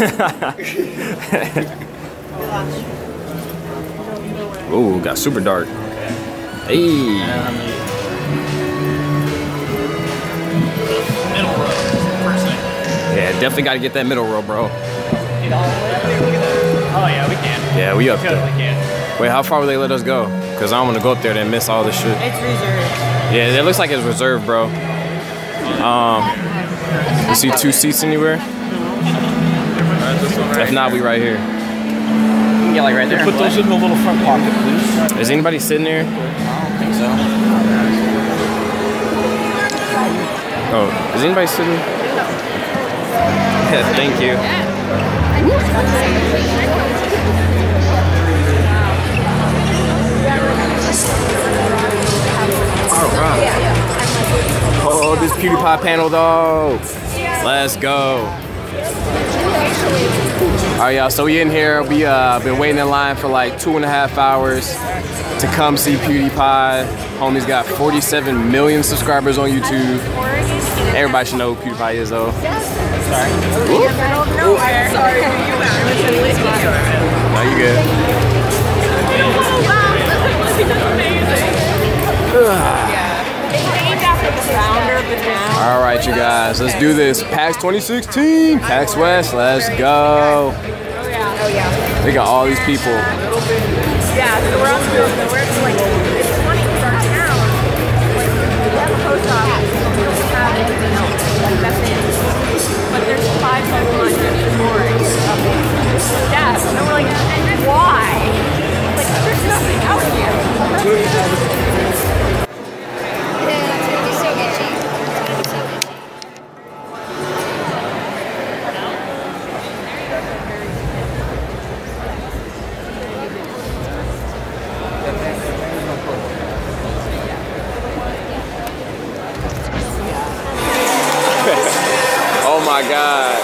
Ooh, got super dark. Hey. Middle row, first thing. Yeah, definitely got to get that middle row, bro. Oh yeah, we can. Yeah, we up there. Totally can. Wait, how far will they let us go? Because I don't want to go up there and miss all this shit. It's reserved. Yeah, it looks like it's reserved, bro. You see 2 seats anywhere? If not, we right here. You can get like right there. Put those in the little front pocket, please. Is anybody sitting there? I don't think so. Oh, is anybody sitting? Yeah, thank you. Alright. Oh, this PewDiePie panel though. Let's go. Alright, y'all, so we in here. We been waiting in line for like 2.5 hours to come see PewDiePie. Homie's got 47 million subscribers on YouTube. Everybody should know who PewDiePie is though. Sorry. Sorry. No, you good. All right, you guys, let's do this. PAX 2016, PAX West, let's go. Oh yeah. They got all these people. Yeah, so we're also like, it's funny because our town, like, we have a post office, we don't have anything else, like, that's it. But there's 5 Pokemon boring. Yeah, so we're like, why? Like, there's nothing out here. Oh my God.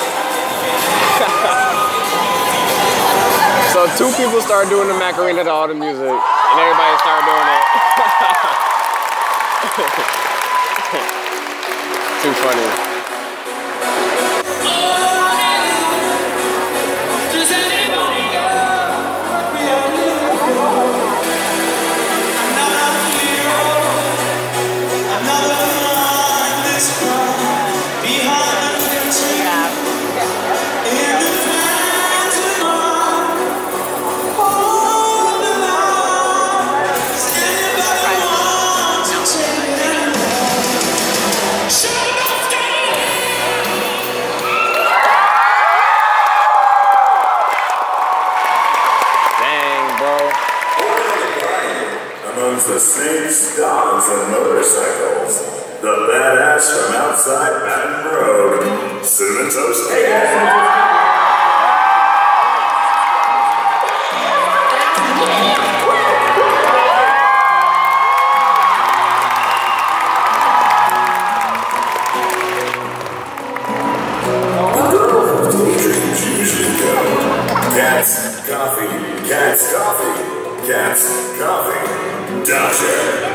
So 2 people started doing the Macarena to all the music, and everybody started doing it. Too funny. The snakes, dogs, and motorcycles. The badass from outside Baton Rouge. Cinnamon Toast Cake. Cats, coffee, cats, coffee, cats, coffee. Dodger.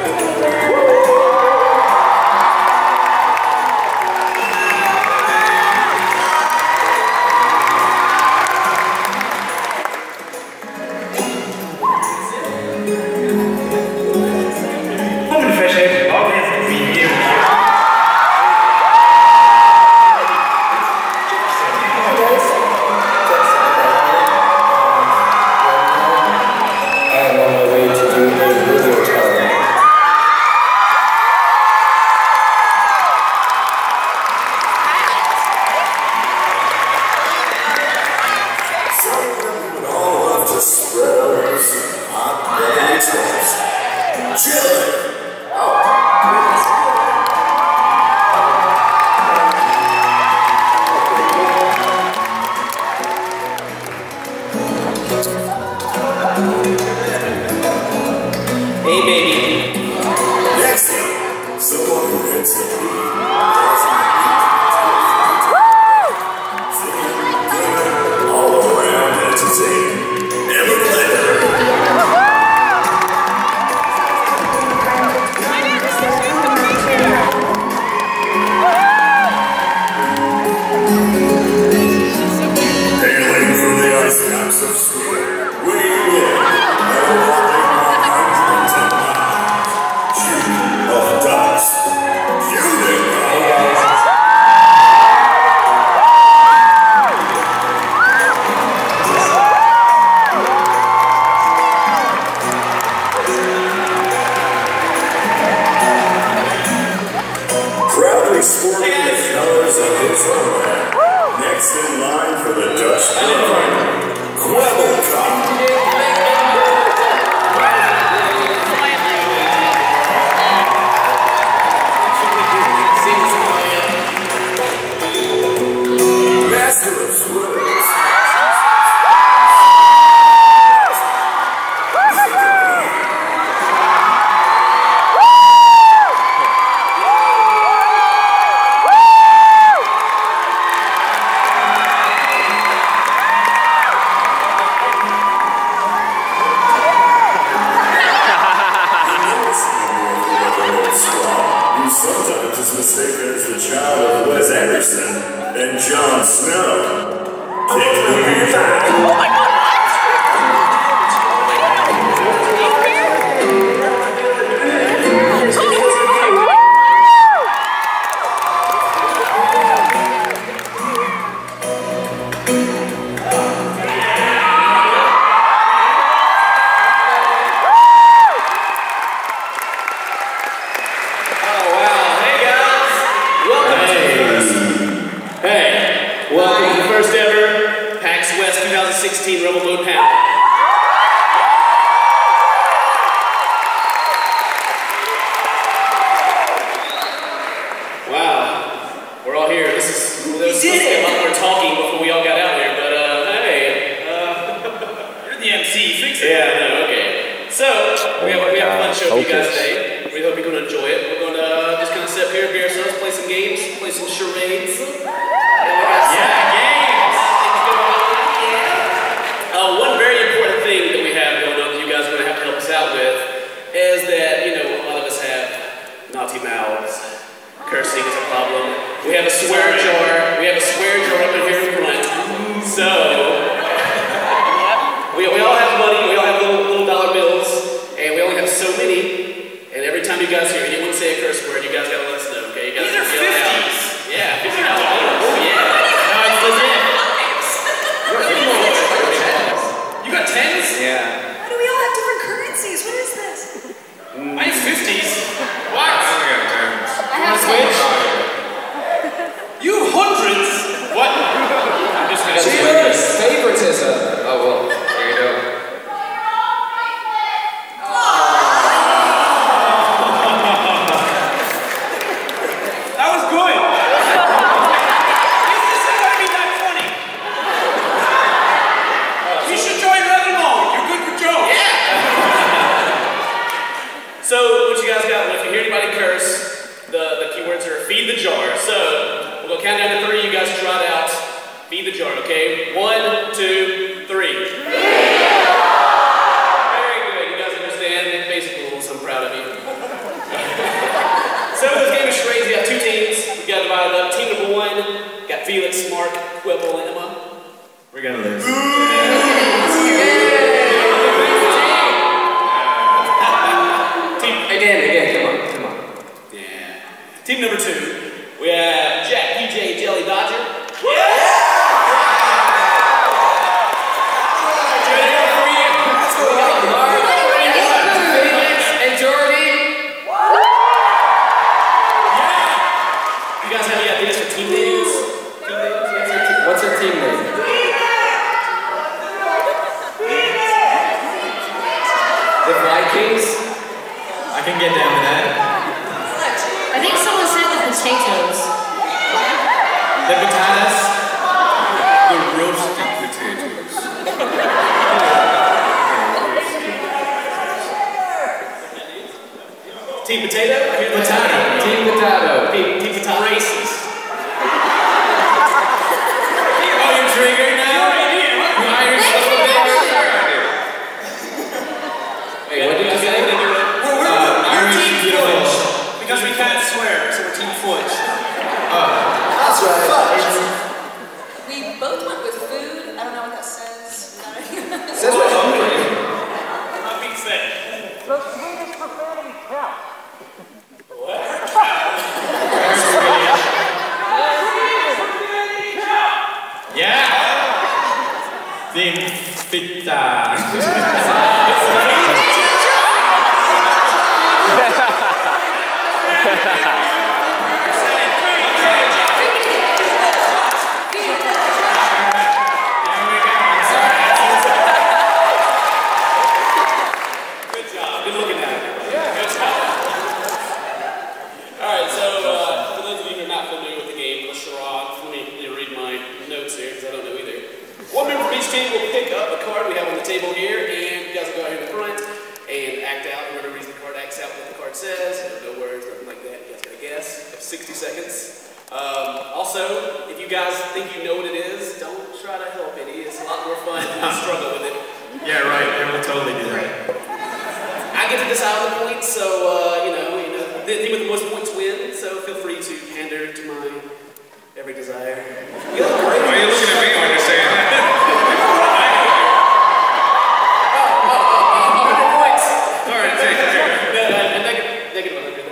Hey, baby. Next up, someone who hits the all around entertaining. Never let her. sporting the colors of his homeland. Next in line for the Dutch throne, Kwebbelkop. Master of Swords. Sometimes is mistaken as the child of Wes Anderson and Jon Snow. Kick the music. Welcome to the first ever PAX West 2016 Rebel Mode panel. Wow, we're all here. This is supposed to be a lot more talking before we all got out here, but hey, you're the MC. Fix it. Yeah, no, okay. So we have a fun show for you guys today. We hope you're going to enjoy it. We're going to just kind of sit up here, be ourselves, play some games, play some charades. One very important thing that we have going on that you guys are going to have to help us out with is that, you know, a lot of us have naughty mouths. Cursing is a problem. We have a swear jar. We have a swear jar up in here in front. So, we all have money. We all have little dollar bills. And we only have so many. And every time you guys hear anyone say a curse word, you guys got to let us know, okay? You guys These are 50s. Yeah, $50. Oh, yeah. No, it's legit. You got 10s? Yeah. Why do we all have different currencies? What is this? Mine's 50s. What? I have Switch? You have hundreds? What? I'm just gonna Cheers! Favoritism. Oh, well, there you go. That was good. This isn't gonna be that funny. You should join Rebel Mode. You're good for jokes. Yeah. So, what you guys got? If you hear anybody curse, the keywords are feed the jar. So, we'll go count down to 3. You guys trot out. Feed the jar, okay? 1, 2, 3. Very good. You guys understand basic rules. I'm proud of you. So, this game is charades. We got 2 teams. We got divided up. Team number 1 got Felix, Mark, Quibble, and Emma. We're gonna lose. Again, come on. Yeah. Team number 2, we have Jack, PJ, Jelly, Dodger. And Jordy. You guys have any ideas for team names? What's our team name? The Vikings? I can get down with that. I think someone said the potatoes. The potatoes. The roasted potatoes. Team Potato? Potato. Team Potato. Team Potato. Racist. Oh, you're triggered now? You Irish little bitch. Hey, what did you say? We're Team Fudge. Because we can't swear, so we're Team Fudge. That's right. We both went with food. I don't know what that says. Says we're hungry. Not being said. The sweetest profanity count. What? 60 seconds. Also, if you guys think you know what it is, don't try to help it. It's a lot more fun than struggle with it. Yeah, right. I will totally do that. I get to decide on the points, so the team with the most points win. So feel free to pander to my every desire. Why are you looking at me when you're saying that? 100 points. Sorry, take it. Negative 100.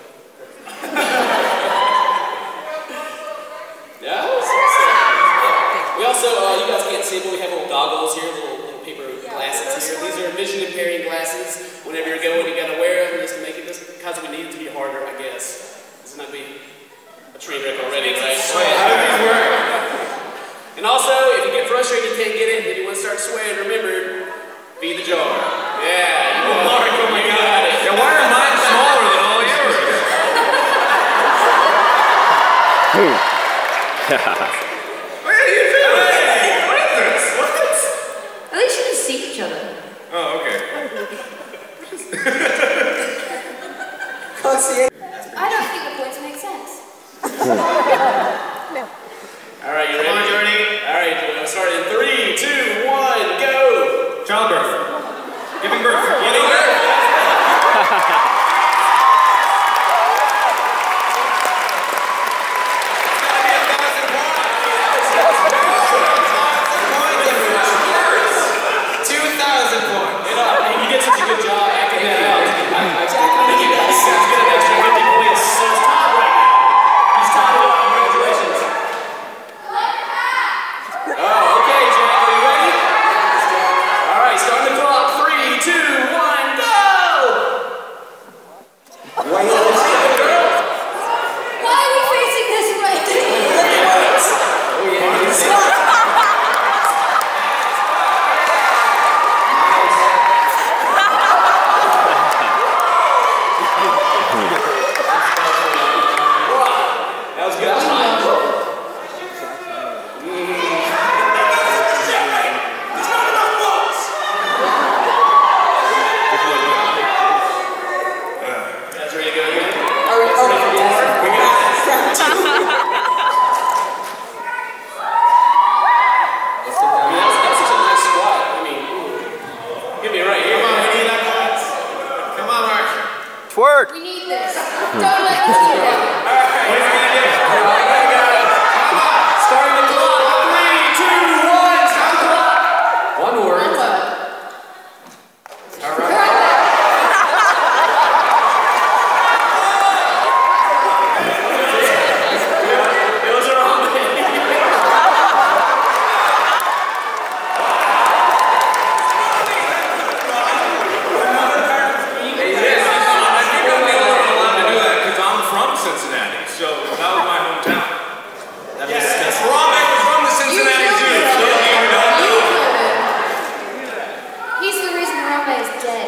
Yeah. We also, you guys can't see, but we have little goggles here, little paper glasses here. These are vision impairing glasses. Whenever you're going, you gotta wear them just to make it just because we need it to be harder, I guess. This is not be a train wreck already, right? How do these work? And also, if you get frustrated, you can't get in, and you want to start swearing, remember, feed the jar. Yeah, you Mark, oh my God. Yeah, why are mine smaller than all yours? What are you doing? Hey, what is this? What? At least you can see each other. Oh, okay. I don't think the points make sense. All right, you ready? Come on, Jordy. All right, we're gonna start in 3, 2, 1, go! Childbirth. Giving birth. Giving birth. You did such a good job acting that out. I think you guys get an extra 50 points. So it's tied right now. He's tied it up. Congratulations. Oh, okay, Jack. Are you ready? All right, start the clock. 3, 2, 1, go! Why are we facing this way? That was good. That was high. There's not enough votes. Guys ready to go again? Ready for more? We got it. That was such a nice squat. I mean, get me right here. Come on, we need that class. Come on, Mark. Twerk. We need this. Don't let us do that. What are you gonna do? Starting the clock. 3, 2, 1. Start the clock. One word. All right. It was a wrong thing. I think I'm the only one allowed to do that because I'm from Cincinnati, so that was my hometown. Yes, Harambe was from the Cincinnati Zoo, so you don't know. He's the reason Harambe is dead.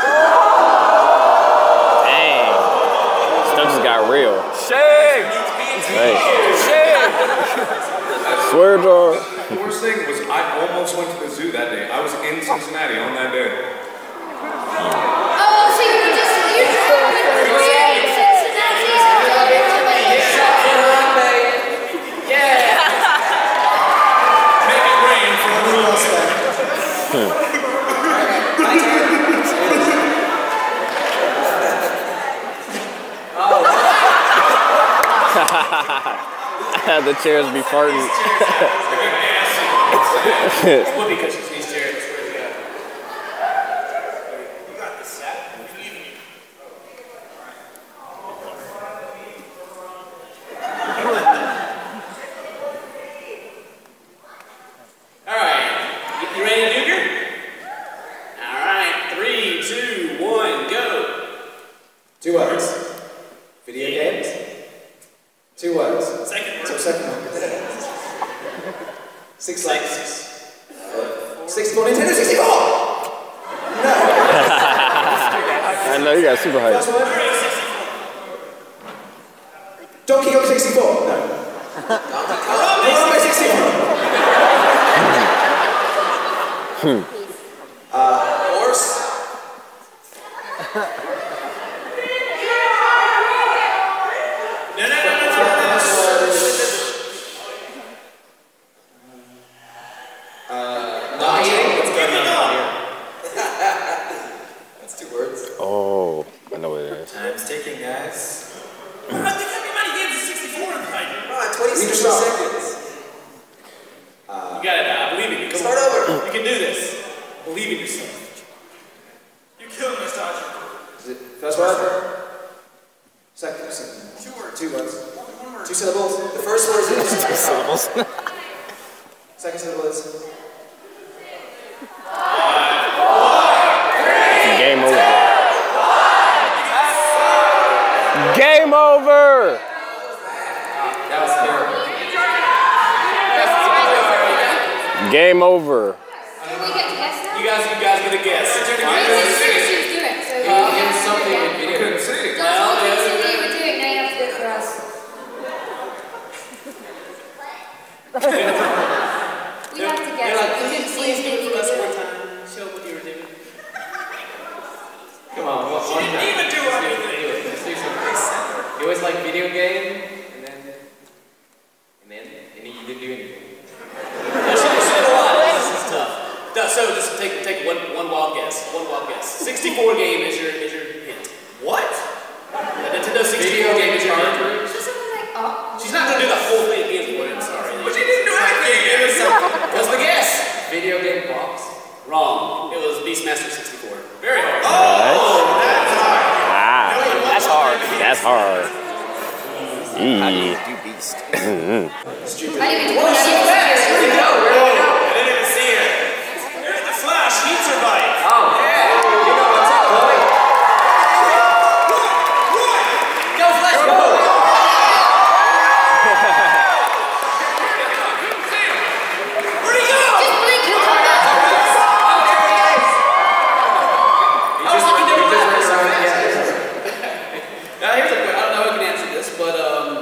Dang. Stuff just got real. Shake. Hey. Shake. Swear jar. The worst thing was I almost went to the zoo that day. I was in Cincinnati on that day. Oh, so you were just in Cincinnati. Yeah. Make it rain for the rules. The chairs be farting. Well, because she's these chairs. I swear to God. You got this. All right. You ready, Duker? All right. 3, 2, 1, go. 2 words. Video games. 2 words. Second word. So second one. 6 legs. 64 Nintendo 64! No. I know you got super hype. First word. Donkey Kong 64. No. Harambe 64. Horse. No. man. Time's ticking, guys. I think how many games is 64 in the night? 26 seconds. You got it now. I believe in you. Start over. You can do this. Believe in yourself. You're killing us, Dodger. Is it first word? Second. 2 words. 2 words. 2 syllables. The first word is 2 syllables. Second syllable is. Game over. Game over. That was terrible. Game over. Do we get to guess now? You guys get a guess. Why did you choose do it? So Give something in video. Couldn't see. That's what you said you were doing. Now you have to do it for us. We have to guess. You're like, We couldn't see please do anything it for us you one were time. Show what you were doing. Come on, one You didn't even do anything. Let's do something. It was like video game, and then you didn't do anything. This is tough. So just take one wild guess. 64 game is your hint. What? The Nintendo 64 game is your hint. She's like, oh. She's not gonna do the whole thing again for you. I'm sorry. But you didn't do anything. It was What's the guess? Video game box. Wrong. It was Beastmaster 64. Very hard. That's hard. That's hard. How do you do Beast? I didn't even do Where'd it go? I didn't even see it. There's the Flash. He survived. Oh, yeah. You know what's up, Chloe? Go Flash, go! Where'd he go? Just blink, he'll come back. Now here's a question. I don't know who can answer this, but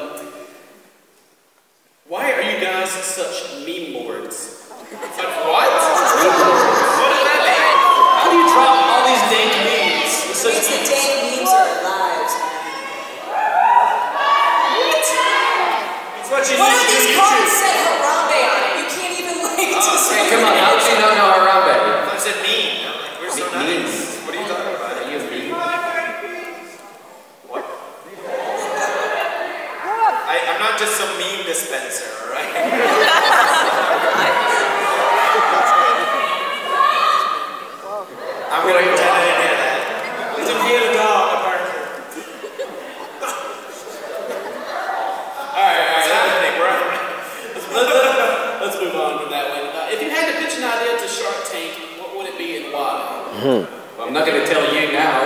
why are you guys such meme lords? Such what? What does that mean? How do you drop all these dank memes with such It's the memes? dank memes are our lives. It's what you What need are to do these YouTube. cards said Harambe on it? You can't even link to Hey, come on, how did you not know Harambe? I said mean. I'm like, we're so nice. What are you talking about? Are you a meme? What? I'm not just some meme dispenser, alright? I'm gonna pretend I didn't hear that. It's a real dog, apparently. Alright. Let's move on from that one. If you had to pitch an idea to Shark Tank, what would it be and why? Well, I'm not going to tell you now.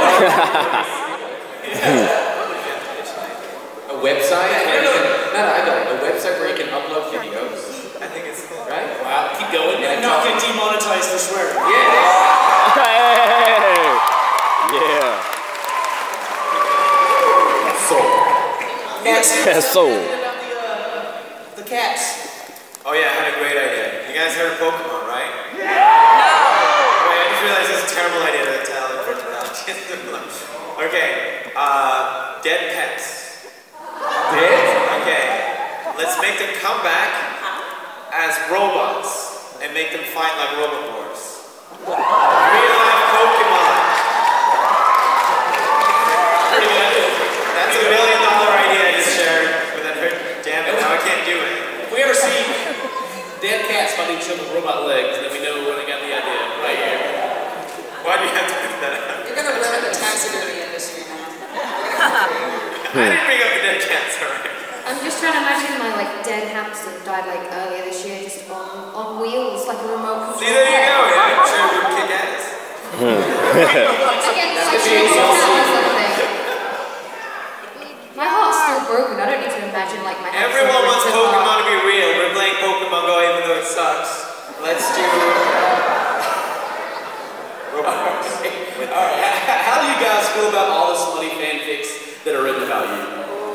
A website? No, I got it. A website where you can upload videos. I think it's cool. Right? Wow, keep going. Yeah, I'm not going to demonetize the swearing. Hey! Yeah. Next. Sold. The cats. Oh yeah, I had a great idea. You guys heard of Pokemon, right? No! Wait, I just realized it's a terrible idea to tell in front of Okay, dead pets. Dead? Okay, let's make them come back as robots and make them fight like Robobors. Real life Pokemon. Pretty good idea. That's $1 million idea I just shared, but then damn it, now I can't do it. If we ever see dead cats fighting each other with robot legs, then we know where they got the idea. Right here. Why do you have to bring that up? You're going to ruin the taxidermy industry now. I didn't bring up the dead cats, alright? I'm just trying to imagine my dead hamster that died earlier this year, just on wheels, like a remote control. See, there you go, yeah, I'm sure it would kick ass. Again, like something. My heart's still broken. I don't need to imagine my hamster. Everyone wants ripped apart. Pokemon to be real. We're playing Pokemon Go even though it sucks. Let's do robots. Alright, how do you guys feel about all the slutty fanfics that are written about you?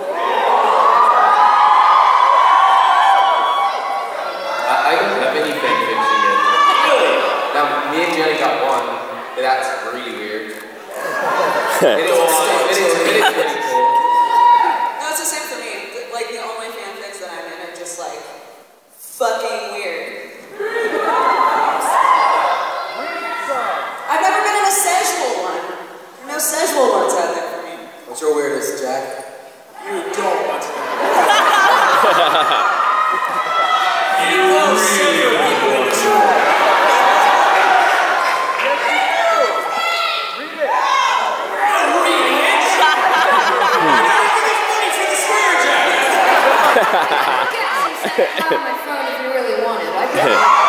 I don't have any fan fiction yet. Really? Now, me and Jenny got one, but that's really weird. Go on. Jack. You don't want to know. You know several people in this room. Get my phone if you really want it.